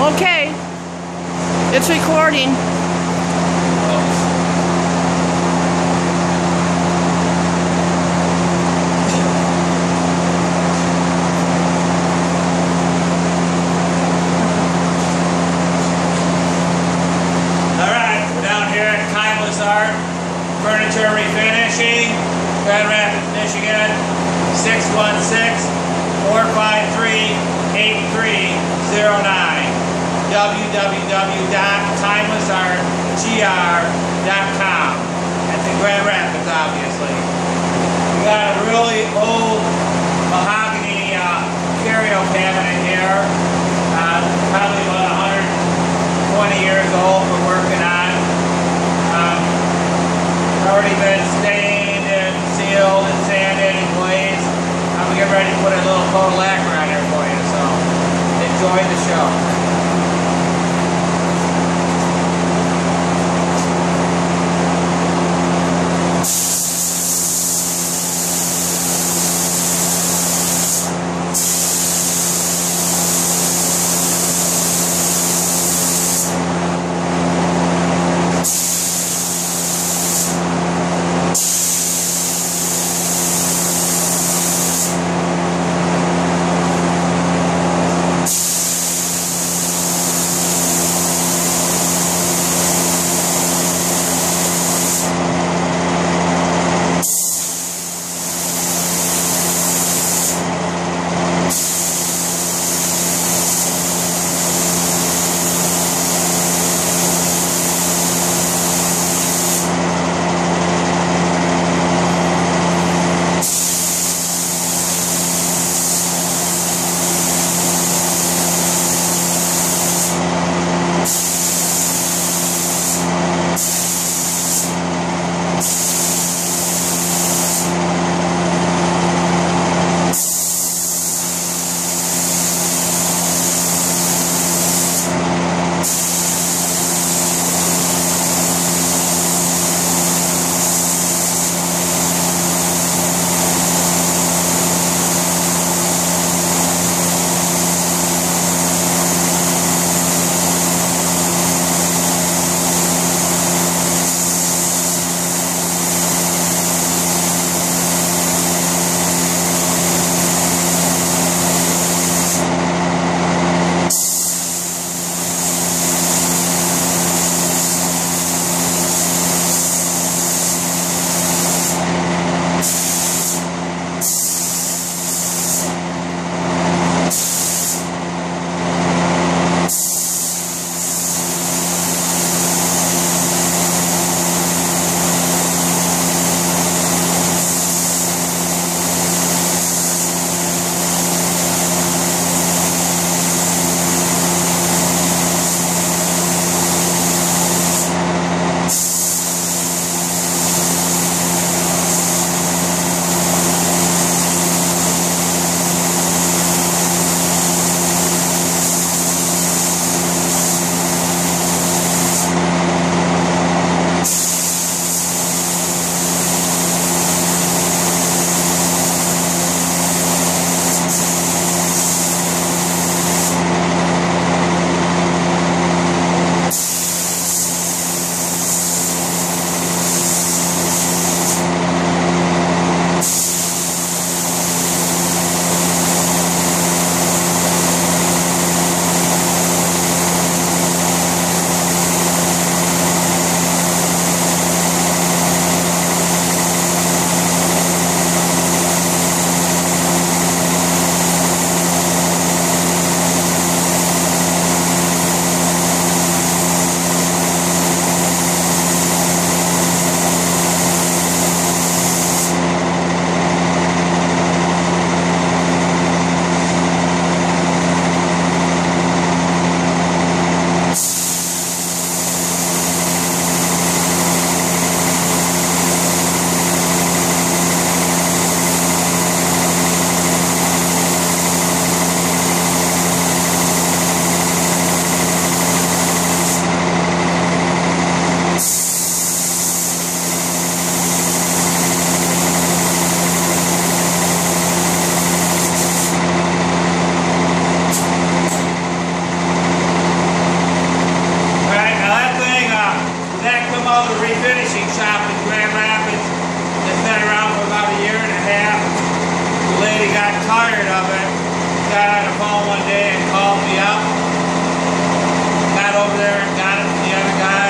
Okay. It's recording. Furniture refinishing, Grand Rapids, Michigan, 616-453-8309. www.timelessartgr.com. That's in Grand Rapids, obviously. We got a really old mahogany curio cabinet here, probably about 120 years old. We're working on. Already been stained and sealed and sanded and glazed. I'm getting ready to put a little coat of lacquer on there for you, so enjoy the show. tired of it. Got on the phone one day and called me up. Got over there and got it from the other guy.